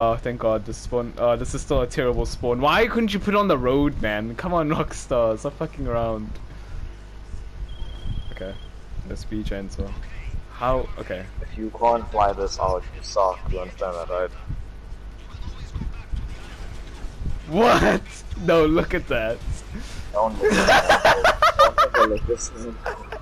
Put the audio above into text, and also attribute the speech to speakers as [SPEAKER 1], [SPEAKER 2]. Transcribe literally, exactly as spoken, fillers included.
[SPEAKER 1] Oh, thank God, this spawn. Oh, this is still a terrible spawn. Why couldn't you put it on the road, man? Come on, Rockstar, stop fucking around. Okay, the speed chainsaw. How? Okay.
[SPEAKER 2] If you can't fly this out, you suck. You understand that, right?
[SPEAKER 1] What? No, look at that.
[SPEAKER 2] Don't look at that. Don't ever look at this.